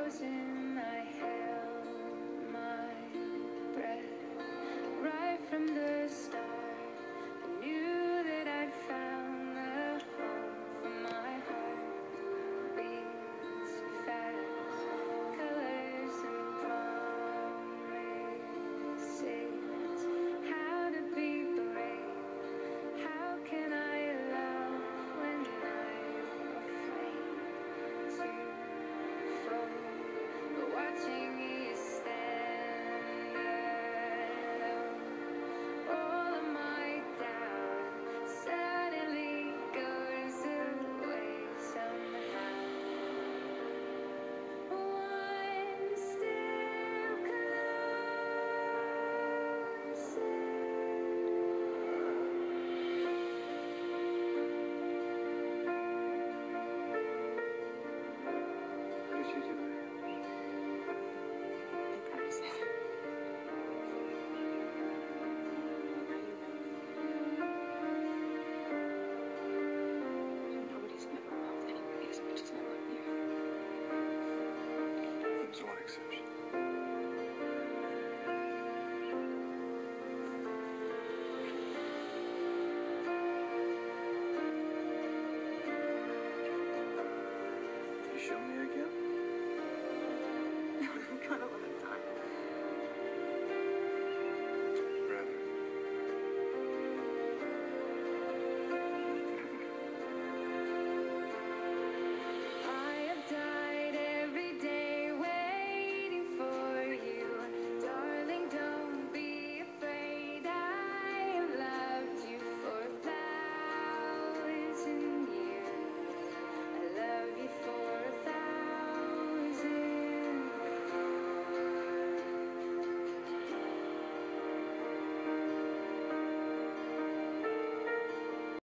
frozen, I held my breath. Right from the start, I knew that I'd found the home for my heart. Beats fast, colors and promises. How to be brave, how can I love when I'm afraid to fall? But watching you stand alone, all of my doubt suddenly goes away somehow. One step How did you do it? I practice it. Nobody's ever loved anybody as much as I love you. There's one exception. You show me again? I'm gonna